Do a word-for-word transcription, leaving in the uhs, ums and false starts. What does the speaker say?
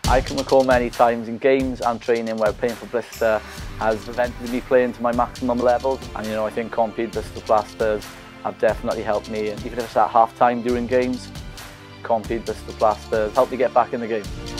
I can recall many times in games and training where playing for Blister has prevented me playing to my maximum levels, and you know, I think Compeed Blister Blasters have definitely helped me, and even if it's at half time during games, Compeed Blister Blasters help me get back in the game.